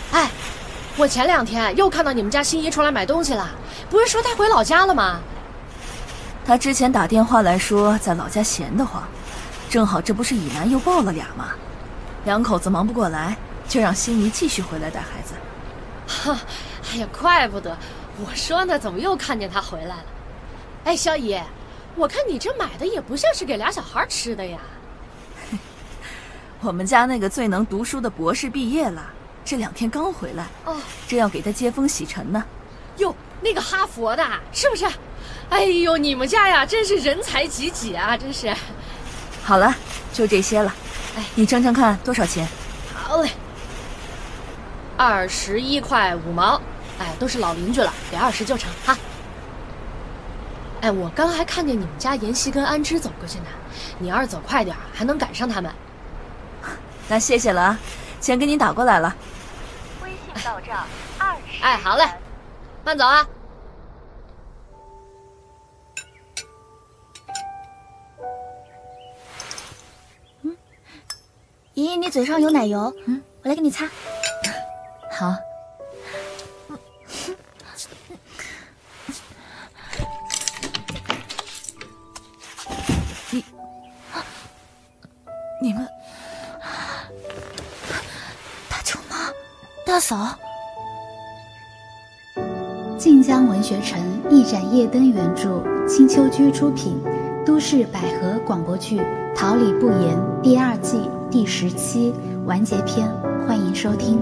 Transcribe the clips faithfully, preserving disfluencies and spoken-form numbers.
哎，我前两天又看到你们家新姨出来买东西了，不是说她回老家了吗？ 她之前打电话来说在老家闲得慌，正好这不是以南又抱了俩吗？两口子忙不过来，就让新姨继续回来带孩子。 哈，哎呀，怪不得我说呢，怎么又看见她回来了？哎，小姨，我看你这买的也不像是给俩小孩吃的呀。 我们家那个最能读书的博士毕业了，这两天刚回来，哦，正要给他接风洗尘呢。 哟，那个哈佛的，是不是？哎呦，你们家呀，真是人才济济啊，真是。 好了，就这些了。哎，你称称看多少钱？ 好嘞，二十一块五毛。哎，都是老邻居了，给二十就成哈。哎，我刚还看见你们家妍希跟安之走过去呢，你要是走快点，还能赶上他们。 那谢谢了啊，钱给你打过来了。 微信到账二十。 哎，好嘞，慢走啊。 嗯，姨姨，你嘴上有奶油，嗯，我来给你擦。 好。你，你们。 大嫂， 晋江文学城一盏夜灯原著，青秋居出品，都市百合广播剧《桃李不言》第二季第十期完结篇，欢迎收听。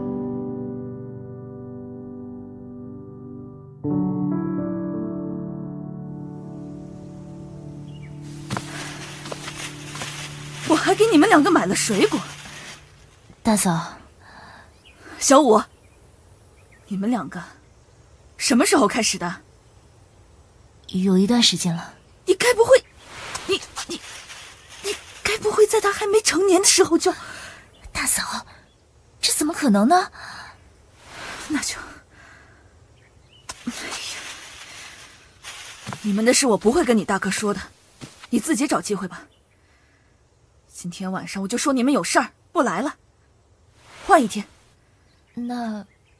我还给你们两个买了水果。 大嫂。 小五，你们两个什么时候开始的？ 有一段时间了。 你该不会，你你你该不会在他还没成年的时候就…… 大嫂，这怎么可能呢？ 那就……哎呀，你们的事我不会跟你大哥说的，你自己找机会吧。今天晚上我就说你们有事儿不来了，换一天。 那，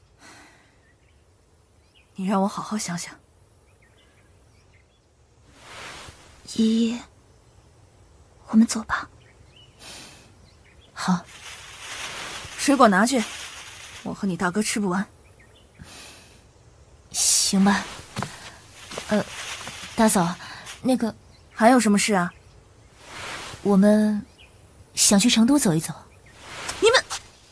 你让我好好想想。 姨姨，我们走吧。 好，水果拿去，我和你大哥吃不完。 行吧。呃，大嫂，那个还有什么事啊？ 我们想去成都走一走。 你们。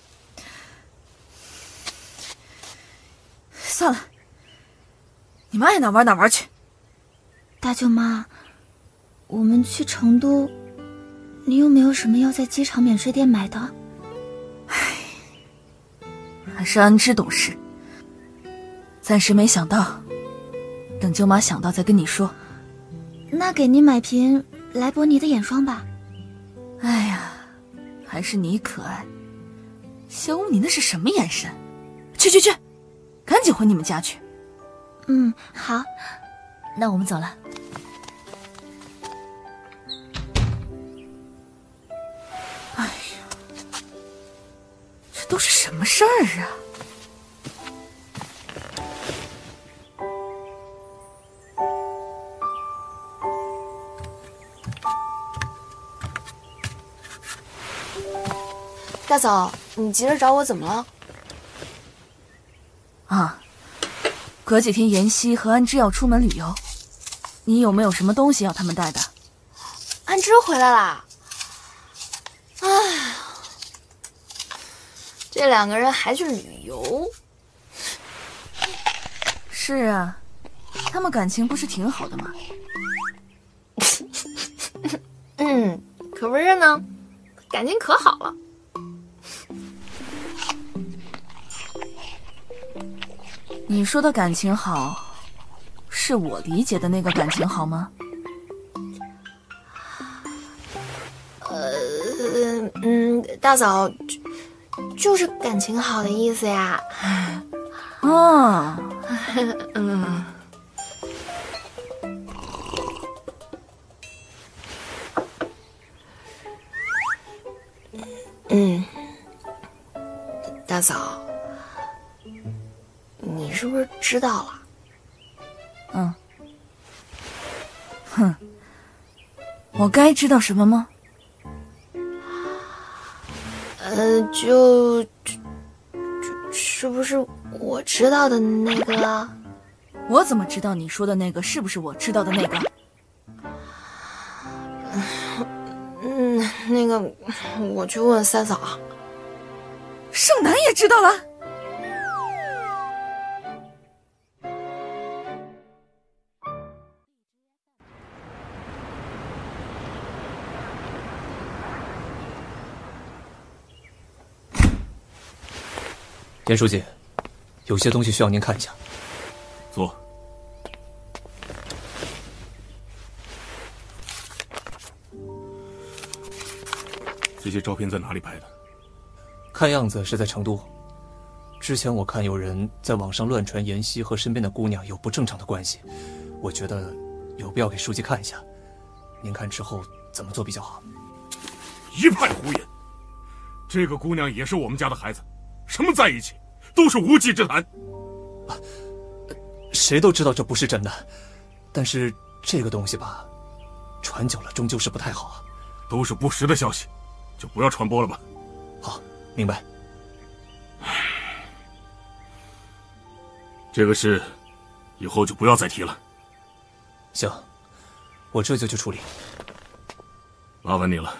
算了，你们爱哪玩哪玩去。 大舅妈，我们去成都，你有没有什么要在机场免税店买的？ 唉，还是安之懂事，暂时没想到，等舅妈想到再跟你说。 那给你买瓶莱博尼的眼霜吧。 哎呀，还是你可爱。小五，你那是什么眼神？去去去，赶紧回你们家去。 嗯，好，那我们走了。 哎呀，这都是什么事儿啊？ 大嫂，你急着找我怎么了？ 啊，隔几天妍希和安之要出门旅游，你有没有什么东西要他们带的？ 安之回来啦！哎，这两个人还去旅游？ 是啊，他们感情不是挺好的吗？ 嗯，可不是呢，感情可好了。 你说的感情好，是我理解的那个感情好吗？ 呃，嗯，大嫂，就是感情好的意思呀。 哦， 嗯。嗯，大嫂， 是不是知道了？ 嗯。哼，我该知道什么吗？ 呃，就就就是不是我知道的那个啊？ 我怎么知道你说的那个是不是我知道的那个？ 嗯，那个，我去问三嫂。 盛楠也知道了。 严书记，有些东西需要您看一下。 坐。这些照片在哪里拍的？ 看样子是在成都。之前我看有人在网上乱传妍希和身边的姑娘有不正常的关系，我觉得有必要给书记看一下。您看之后怎么做比较好？ 一派胡言！这个姑娘也是我们家的孩子，什么在一起都是无稽之谈。 啊，谁都知道这不是真的，但是这个东西吧，传久了终究是不太好啊。 都是不实的消息，就不要传播了吧。 好，明白。 这个事以后就不要再提了。 行，我这就去处理。 麻烦你了。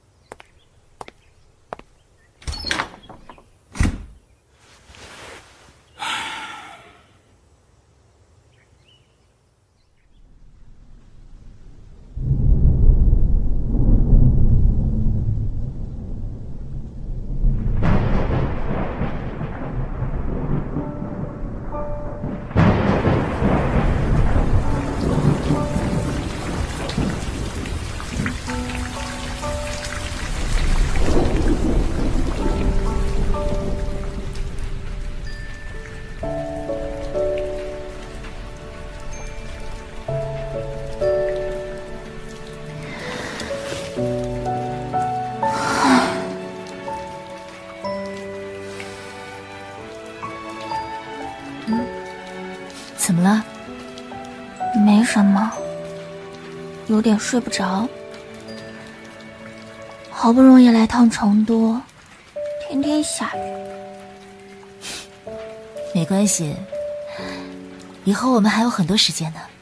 怎么了？没什么，有点睡不着。好不容易来趟成都，天天下雨。 没关系，以后我们还有很多时间呢。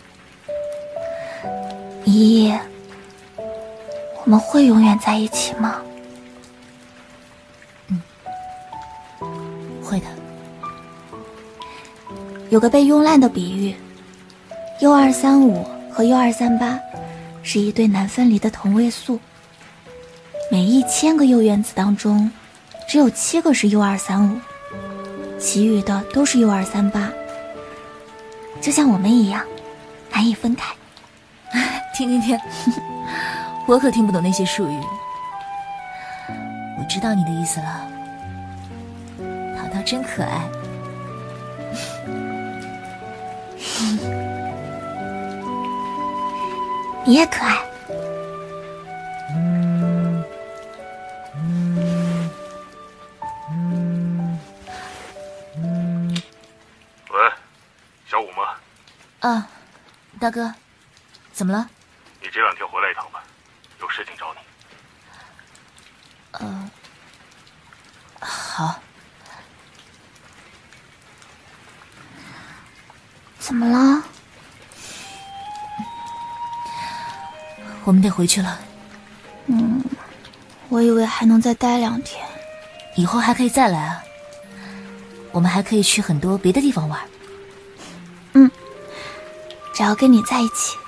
依依，我们会永远在一起吗？ 嗯，会的。 有个被慵懒的比喻，铀二三五和铀二三八是一对难分离的同位素。每一千个铀原子当中，只有七个是铀二三五，其余的都是铀二三八，就像我们一样，难以分开。 听听听，我可听不懂那些术语。我知道你的意思了，淘淘真可爱。 你也可爱。 嗯嗯嗯嗯。喂，小五吗？ 啊，大哥，怎么了？ 你这两天回来一趟吧，有事情找你。 呃，好。 怎么了？ 我们得回去了。 嗯，我以为还能再待两天。 以后还可以再来啊。我们还可以去很多别的地方玩。 嗯，只要跟你在一起。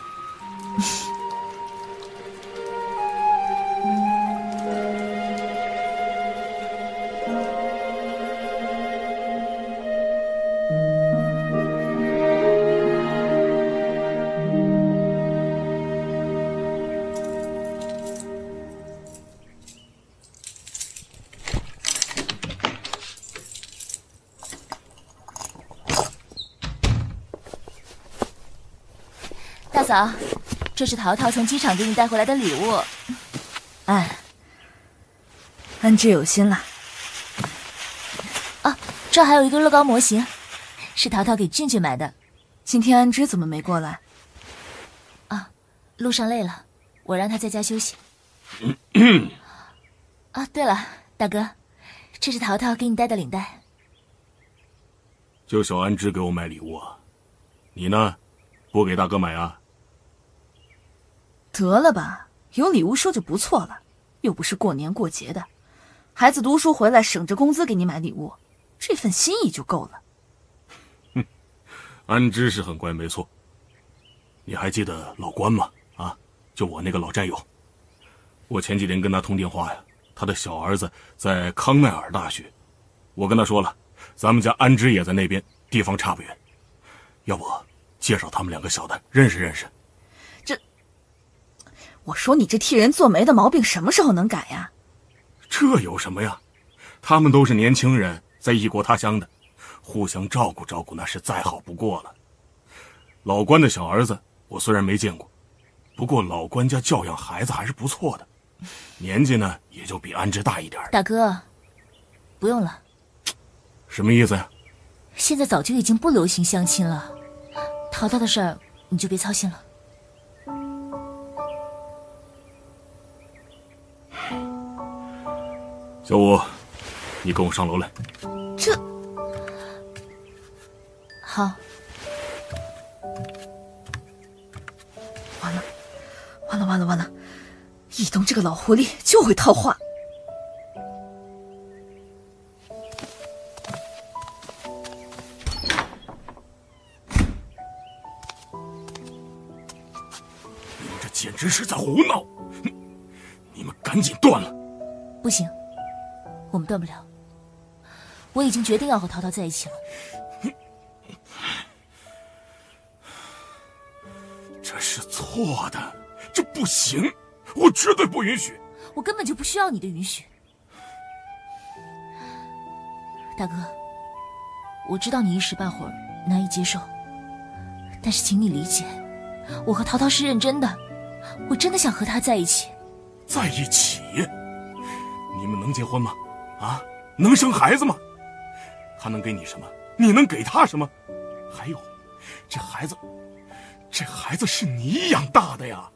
大嫂，这是淘淘从机场给你带回来的礼物。 安，安之有心了。 啊，这还有一个乐高模型， 是淘淘给俊俊买的。 今天安之怎么没过来？ 啊，路上累了，我让他在家休息。啊，对了，大哥，这是淘淘给你带的领带。 就小安之给我买礼物啊，你呢？不给大哥买啊？ 得了吧，有礼物收就不错了，又不是过年过节的，孩子读书回来省着工资给你买礼物，这份心意就够了。 哼，安之是很乖，没错。你还记得老关吗？啊，就我那个老战友。我前几天跟他通电话呀，他的小儿子在康奈尔大学，我跟他说了，咱们家安之也在那边，地方差不远，要不介绍他们两个小的认识认识。 这，我说你这替人做媒的毛病什么时候能改呀？ 这有什么呀？他们都是年轻人，在异国他乡的，互相照顾照顾那是再好不过了。老关的小儿子我虽然没见过，不过老关家教养孩子还是不错的，年纪呢也就比安之大一点。 大哥，不用了。 什么意思呀？ 现在早就已经不流行相亲了，淘淘的事儿你就别操心了。 小五，你跟我上楼来。 这好。 完了，完了，完了，完了！易东这个老狐狸就会套话。 你们这简直是在胡闹！你们赶紧断了！ 不行，我们断不了。我已经决定要和淘淘在一起了。 这是错的，这不行，我绝对不允许。 我根本就不需要你的允许。大哥，我知道你一时半会儿难以接受，但是请你理解，我和淘淘是认真的，我真的想和他在一起。 在一起？你们能结婚吗？啊，能生孩子吗？他能给你什么？你能给他什么？还有，这孩子，这孩子是你养大的呀。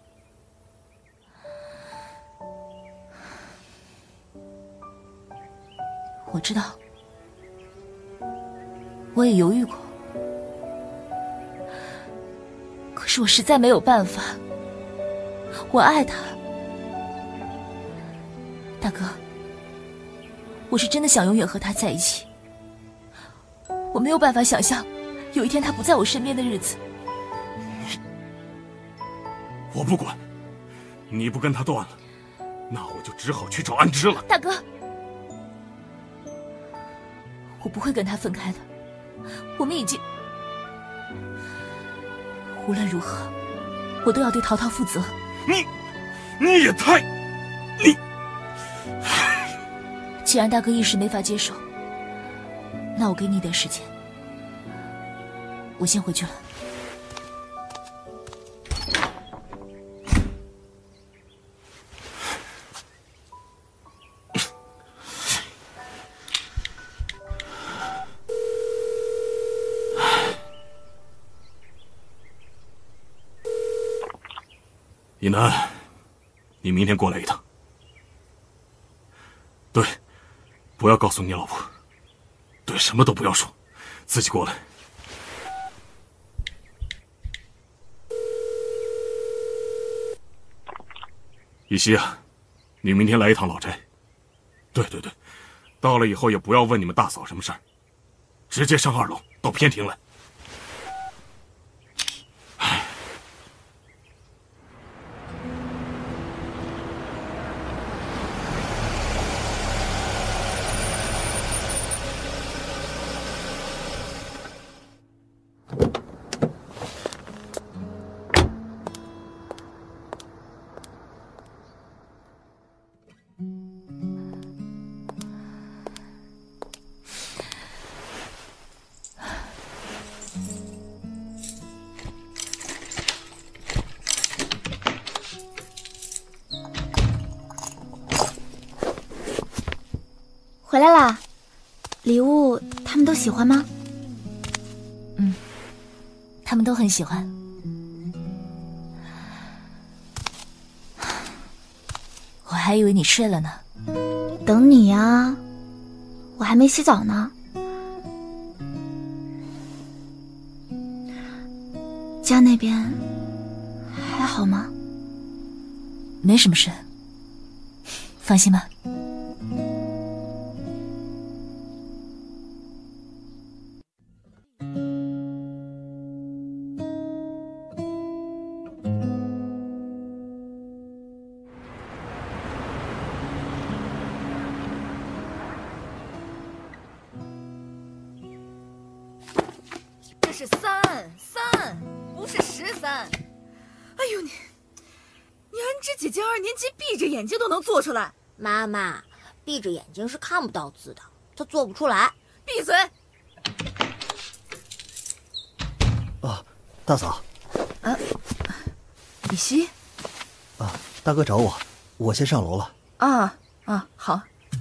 我知道，我也犹豫过，可是我实在没有办法。我爱他，大哥，我是真的想永远和他在一起。我没有办法想象有一天他不在我身边的日子。 我不管，你不跟他断了，那我就只好去找安之了。 大哥，我不会跟他分开的，我们已经……无论如何，我都要对淘淘负责。 你，你也太……你…… 既然大哥一时没法接受，那我给你一点时间，我先回去了。 一楠，你明天过来一趟。对，不要告诉你老婆。对，什么都不要说，自己过来。依稀啊，你明天来一趟老宅。对对对，到了以后也不要问你们大嫂什么事儿，直接上二楼到偏厅来。 回来啦，礼物他们都喜欢吗？ 他们都很喜欢。我还以为你睡了呢。 等你呀，我还没洗澡呢。家那边还好吗？ 没什么事，放心吧。 这是三三，不是十三。哎呦你，你安之姐姐二年级闭着眼睛都能做出来。 妈妈，闭着眼睛是看不到字的，她做不出来。 闭嘴！ 啊，大嫂。 啊，李希。 啊，大哥找我，我先上楼了。 啊啊，好。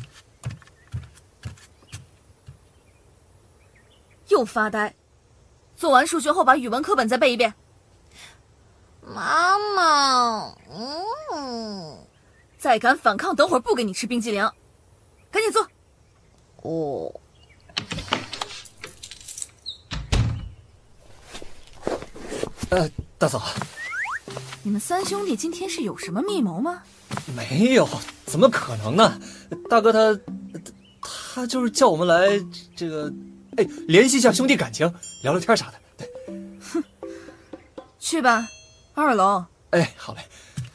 又发呆。做完数学后，把语文课本再背一遍。 妈妈，嗯， 再敢反抗，等会儿不给你吃冰激凌。赶紧做。 哦。 呃，大嫂， 你们三兄弟今天是有什么密谋吗？ 没有，怎么可能呢？大哥他，他就是叫我们来这个。哎，联系一下兄弟感情，聊聊天啥的。对， 哼，去吧，二楼。 哎，好嘞。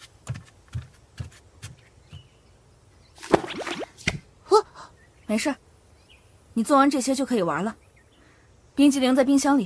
呵，没事，你做完这些就可以玩了。冰激凌在冰箱里。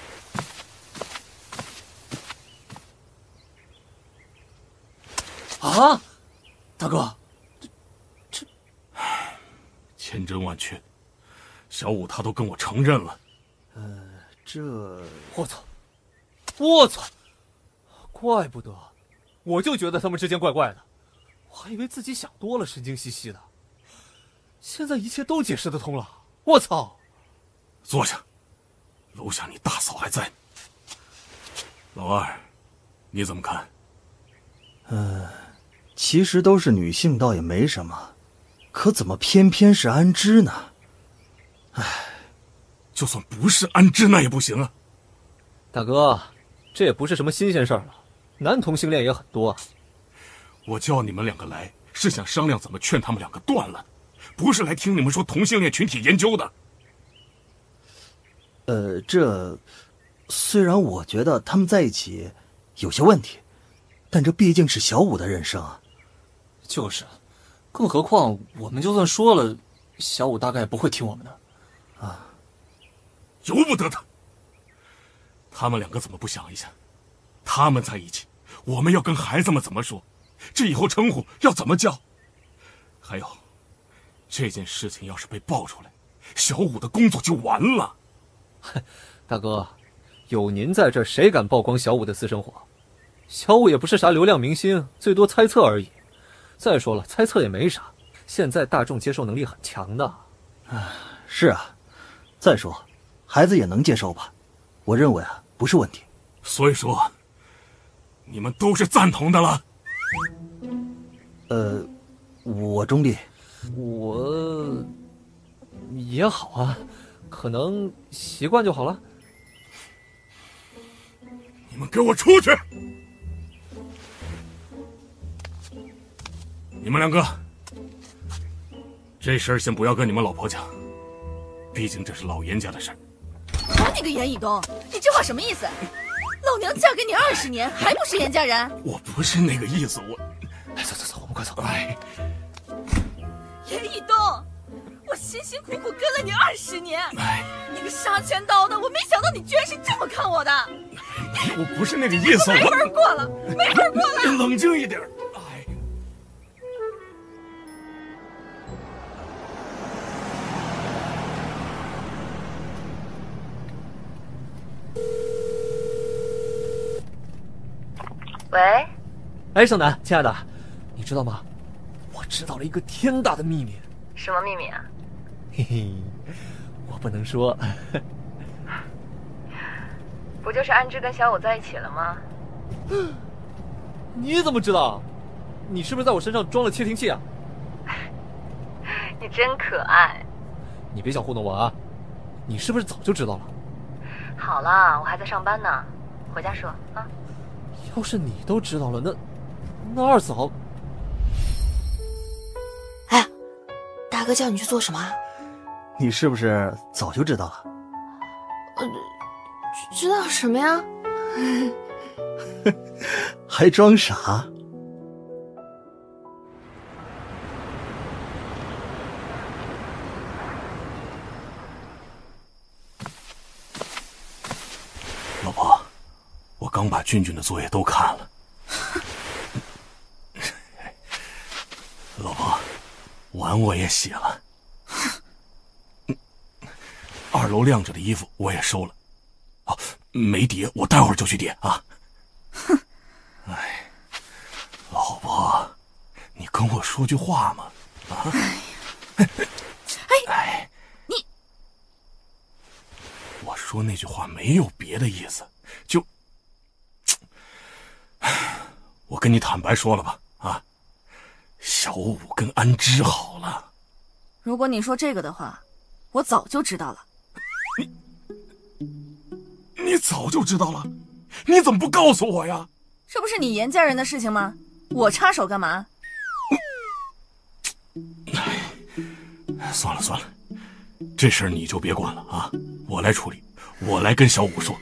啊，大哥，这这，千真万确。小五他都跟我承认了， 呃，这我操，我操，怪不得，我就觉得他们之间怪怪的，我还以为自己想多了，神经兮兮的。现在一切都解释得通了，我操！ 坐下，楼下你大嫂还在。老二，你怎么看？ 呃，其实都是女性，倒也没什么，可怎么偏偏是安之呢？ 唉，就算不是安之那也不行啊。 大哥，这也不是什么新鲜事儿了，男同性恋也很多啊。 我叫你们两个来，是想商量怎么劝他们两个断了，不是来听你们说同性恋群体研究的。 呃，这虽然我觉得他们在一起有些问题，但这毕竟是小五的人生啊。 就是，更何况我们就算说了，小五大概不会听我们的。 啊， 由不得他！他们两个怎么不想一下？他们在一起，我们要跟孩子们怎么说？这以后称呼要怎么叫？还有，这件事情要是被爆出来，小五的工作就完了。 大哥，有您在这儿，谁敢曝光小五的私生活？小五也不是啥流量明星，最多猜测而已。再说了，猜测也没啥，现在大众接受能力很强的。 啊，是啊。再说，孩子也能接受吧？我认为啊，不是问题。 所以说，你们都是赞同的了。 呃，我中立。 我也好啊，可能习惯就好了。 你们给我出去！你们两个，这事儿先不要跟你们老婆讲。毕竟这是老严家的事儿。 好你个严以东，你这话什么意思？老娘嫁给你二十年，还不是严家人？ 我不是那个意思，我…… 哎，走走走，我们快走！ 哎， 严以东，我辛辛苦苦跟了你二十年， 哎， 你个杀千刀的，我没想到你居然是这么看我的。 我不是那个意思， 没法过了，没法过了。 你冷静一点。 喂， 哎，小南，亲爱的，你知道吗？我知道了一个天大的秘密。 什么秘密啊？ 嘿嘿，我不能说。 不就是安之跟小五在一起了吗？ 你怎么知道？你是不是在我身上装了窃听器啊？ 你真可爱。 你别想糊弄我啊！你是不是早就知道了？ 好了，我还在上班呢，回家说啊。 要是你都知道了，那那二嫂…… 哎，大哥叫你去做什么？ 你是不是早就知道了？ 呃，知道什么呀？ 还装傻？ 老婆，我刚把俊俊的作业都看了。老婆，碗我也洗了。二楼晾着的衣服我也收了。哦，没叠，我待会儿就去叠啊。哼，哎，老婆，你跟我说句话嘛？啊？ 哎， 哎， 你， 我说那句话没有别的意思，就，我跟你坦白说了吧，啊，小五跟安之好了。 如果你说这个的话，我早就知道了。 你早就知道了，你怎么不告诉我呀？ 这不是你严家人的事情吗？我插手干嘛？ 算了算了，这事儿你就别管了啊，我来处理，我来跟小五说。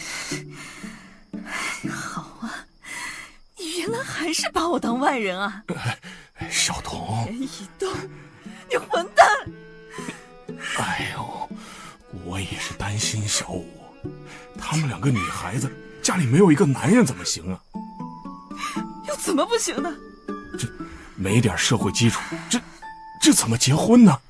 好啊，你原来还是把我当外人啊！ 小童， 一言一动，你混蛋！ 哎呦，我也是担心小五，她们两个女孩子家里没有一个男人怎么行啊？ 又怎么不行呢？ 这没点社会基础，这这怎么结婚呢？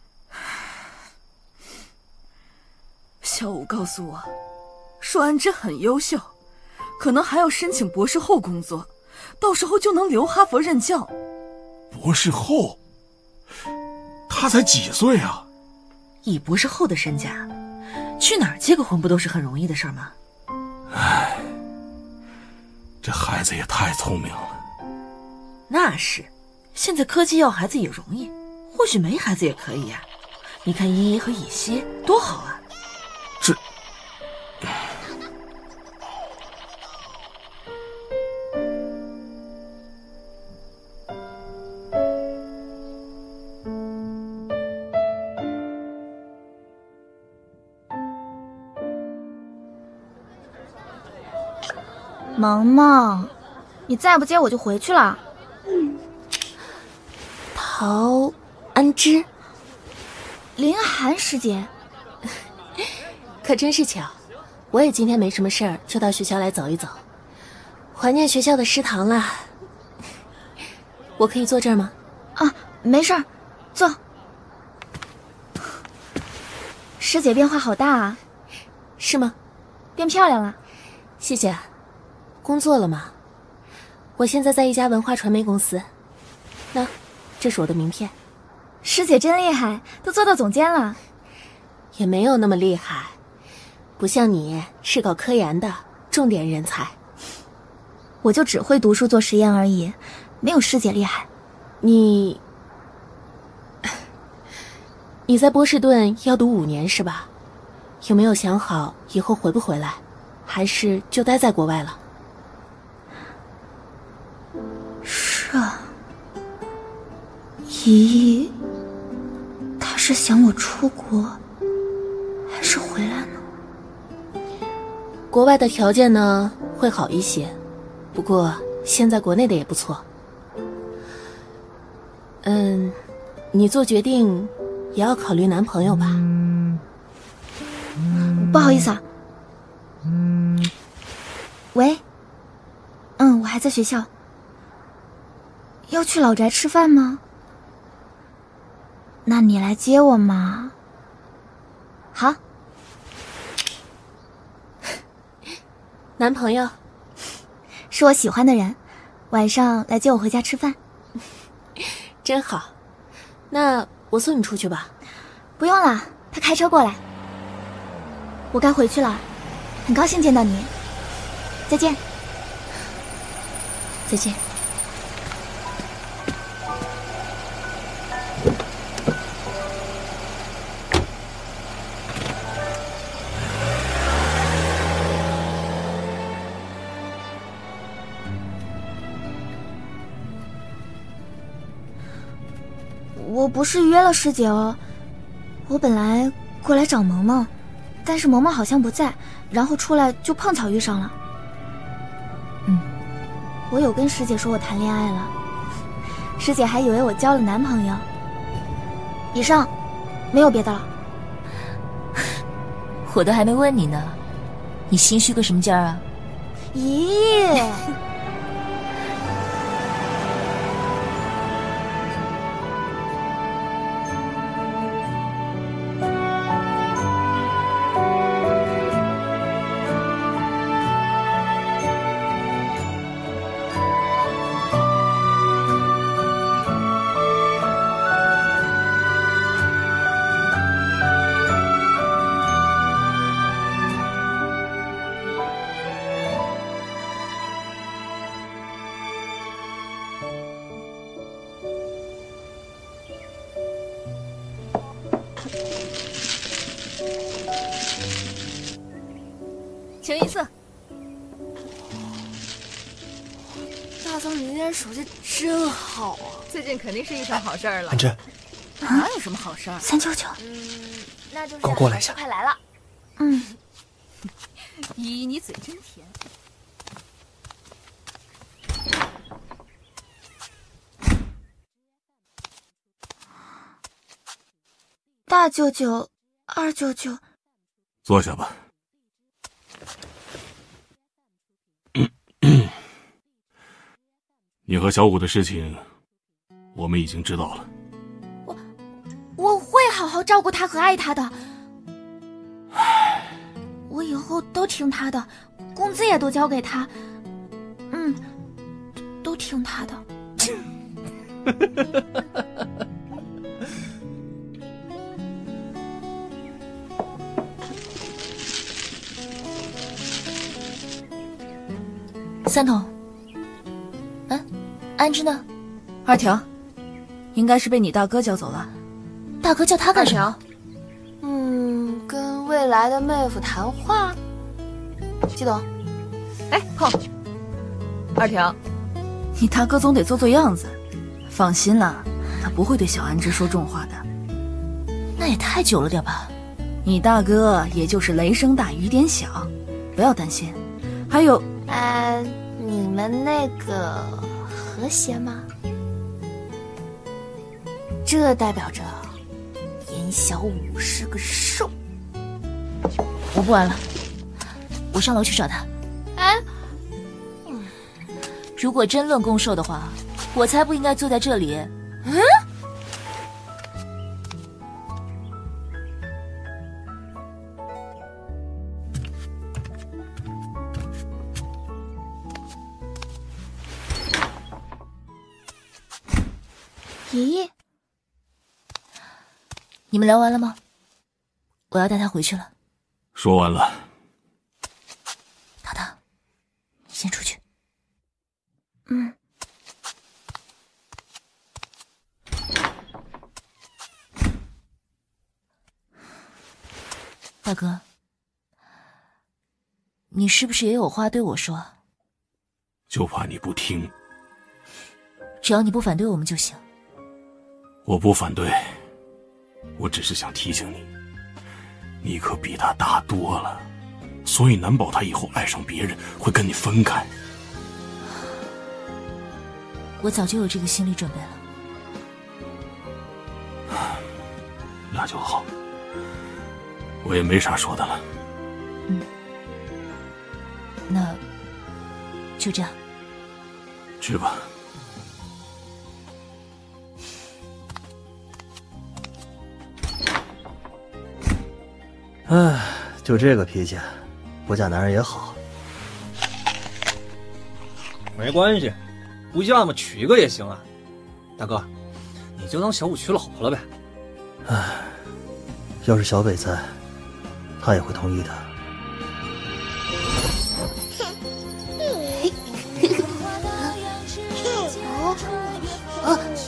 小五告诉我，说安之很优秀，可能还要申请博士后工作，到时候就能留哈佛任教。 博士后？他才几岁啊？ 以博士后的身价，去哪儿结个婚不都是很容易的事吗？ 唉，这孩子也太聪明了。 那是，现在科技要孩子也容易，或许没孩子也可以呀、啊。你看依依和以西多好啊！ 这， 萌萌，你再不接我就回去了。 陶安之， 林寒师姐， 可真是巧，我也今天没什么事儿，就到学校来走一走，怀念学校的食堂了。我可以坐这儿吗？ 啊，没事儿，坐。师姐变化好大啊。 是吗？ 变漂亮了。 谢谢。工作了吗？我现在在一家文化传媒公司。那，这是我的名片。 师姐真厉害，都做到总监了。 也没有那么厉害，不像你是搞科研的重点人才。 我就只会读书做实验而已，没有师姐厉害。 你，你在波士顿要读五年是吧？有没有想好以后回不回来，还是就待在国外了？ 是啊，依依，她是想我出国，还是回来呢？ 国外的条件呢会好一些，不过现在国内的也不错。嗯，你做决定也要考虑男朋友吧？ 不好意思啊。喂，嗯，我还在学校。要去老宅吃饭吗？那你来接我嘛。好。 男朋友是我喜欢的人，晚上来接我回家吃饭。 真好，那我送你出去吧。 不用了，他开车过来。我该回去了。 很高兴见到你。再见。 再见。 我不是约了师姐哦，我本来过来找萌萌，但是萌萌好像不在，然后出来就碰巧遇上了。 嗯， 我有跟师姐说我谈恋爱了，师姐还以为我交了男朋友。以上，没有别的了。 我都还没问你呢，你心虚个什么劲儿啊？ 咦。 清一色。 大嫂，你那天手气真好啊！ 最近肯定是遇上好事儿了。 安之， 哪有什么好事儿？ 三九九， 嗯，那就是跟我过来一下。 快来了。 嗯， 依依，你嘴真甜。 大舅舅，二舅舅， 坐下吧。你和小五的事情，我们已经知道了。 我我会好好照顾他和爱他的。我以后都听他的，工资也都交给他。嗯，都听他的。 三筒，嗯，安之呢？ 二条，应该是被你大哥叫走了。 大哥叫他干什么？ 嗯，跟未来的妹夫谈话。季董， 哎，碰。二条，你大哥总得做做样子。放心啦，他不会对小安之说重话的。 那也太久了点吧？ 你大哥也就是雷声大雨点小，不要担心。还有， 呃，你们那个和谐吗？这代表着严小五是个兽。 我不玩了，我上楼去找他。 哎， 嗯，如果真论攻受的话，我才不应该坐在这里。 嗯。 咦， 你们聊完了吗？我要带他回去了。 说完了。 淘淘，你先出去。 嗯。 大哥，你是不是也有话对我说？ 就怕你不听。 只要你不反对我们就行。 我不反对，我只是想提醒你，你可比他大多了，所以难保他以后爱上别人会跟你分开。 我早就有这个心理准备了。 那就好，我也没啥说的了。 嗯，那就这样。 去吧。 唉，就这个脾气，不嫁男人也好。 没关系，不嫁嘛，娶一个也行啊。大哥，你就当小五娶老婆了呗。 唉，要是小北在，他也会同意的。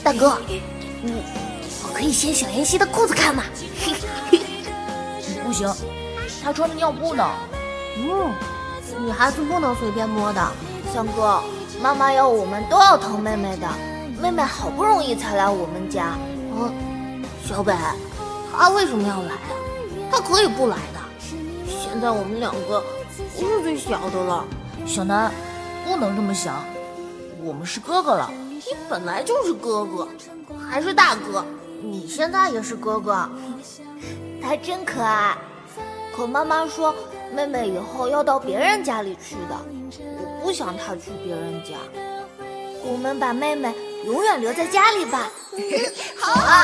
大哥，我我可以掀小妍希的裤子看吗？ 不行，她穿着尿布呢。 嗯，女孩子不能随便摸的。翔哥，妈妈要我们都要疼妹妹的，妹妹好不容易才来我们家。嗯，小北，她为什么要来啊？她可以不来的。现在我们两个不是最小的了。 小南，不能这么想，我们是哥哥了。 你本来就是哥哥，还是大哥，你现在也是哥哥。他真可爱。可妈妈说妹妹以后要到别人家里去的，我不想她去别人家。我们把妹妹永远留在家里吧。好啊。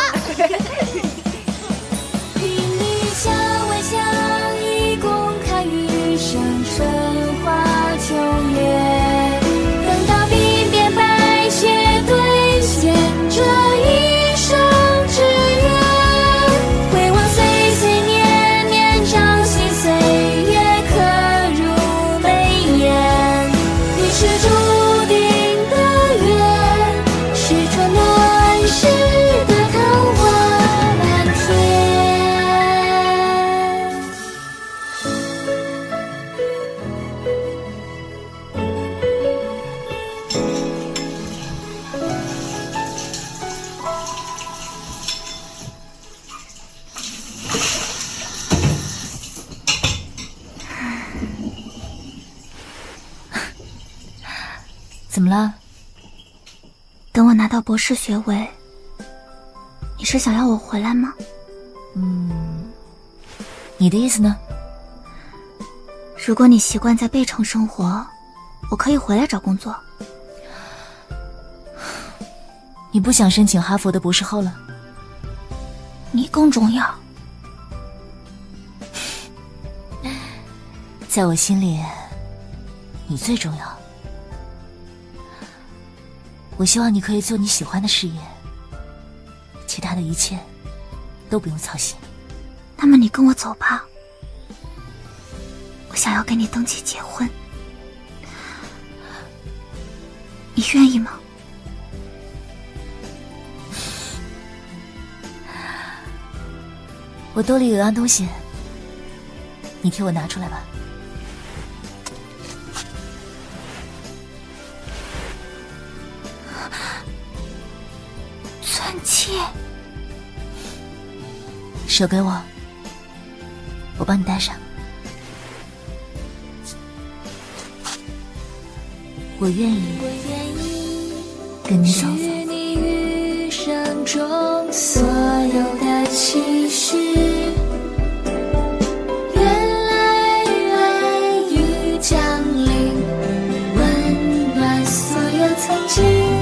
听你笑微笑以公开余生，春花秋月，等到鬓边白雪兑现这一生之约，回望岁岁年年，朝夕岁月刻入眉眼。你是注定的缘，是传暖时的桃花满天。 怎么了？ 等我拿到博士学位，你是想要我回来吗？ 嗯，你的意思呢？ 如果你习惯在贝城生活，我可以回来找工作。 你不想申请哈佛的博士后了？ 你更重要。 在我心里，你最重要。我希望你可以做你喜欢的事业，其他的一切都不用操心。 那么你跟我走吧，我想要跟你登记结婚，你愿意吗？ 我兜里有样东西，你替我拿出来吧。 钻戒， 手给我，我帮你戴上。我愿意跟你走走。 你余生中所有的期许，原来爱已降临，温暖所有曾经。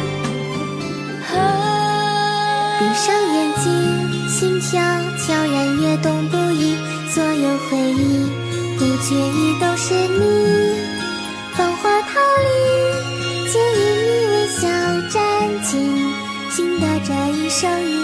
闭上眼睛，心跳悄然跃动不已，所有回忆不觉意都是你。繁华逃离，借以你微笑占尽，寻得这一生一